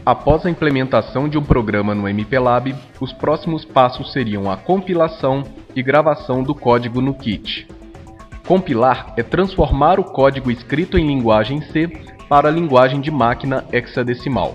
após a implementação de um programa no MPLAB, os próximos passos seriam a compilação e gravação do código no kit. Compilar é transformar o código escrito em linguagem C para a linguagem de máquina hexadecimal.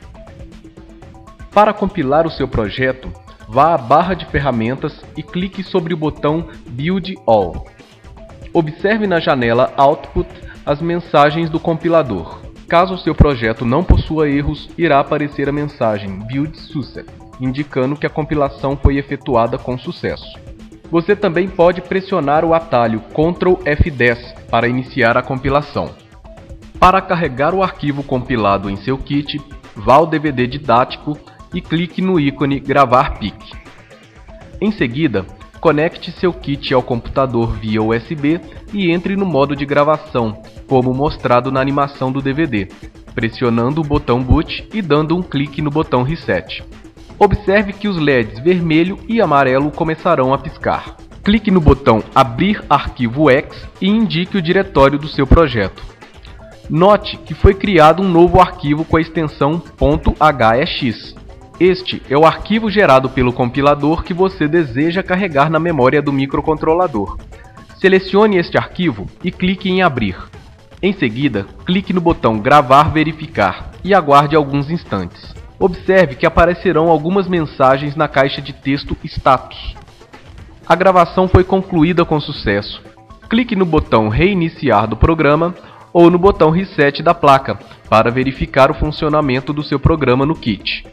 Para compilar o seu projeto, vá à barra de ferramentas e clique sobre o botão Build All. Observe na janela Output as mensagens do compilador. Caso o seu projeto não possua erros, irá aparecer a mensagem Build Success, indicando que a compilação foi efetuada com sucesso. Você também pode pressionar o atalho Ctrl F10 para iniciar a compilação. Para carregar o arquivo compilado em seu kit, vá ao DVD didático e clique no ícone Gravar PIC. Em seguida, conecte seu kit ao computador via USB e entre no modo de gravação, como mostrado na animação do DVD, pressionando o botão Boot e dando um clique no botão Reset. Observe que os LEDs vermelho e amarelo começarão a piscar. Clique no botão Abrir Arquivo X e indique o diretório do seu projeto. Note que foi criado um novo arquivo com a extensão .hex. Este é o arquivo gerado pelo compilador que você deseja carregar na memória do microcontrolador. Selecione este arquivo e clique em Abrir. Em seguida, clique no botão Gravar Verificar e aguarde alguns instantes. Observe que aparecerão algumas mensagens na caixa de texto Status. A gravação foi concluída com sucesso. Clique no botão Reiniciar do programa ou no botão Reset da placa para verificar o funcionamento do seu programa no kit.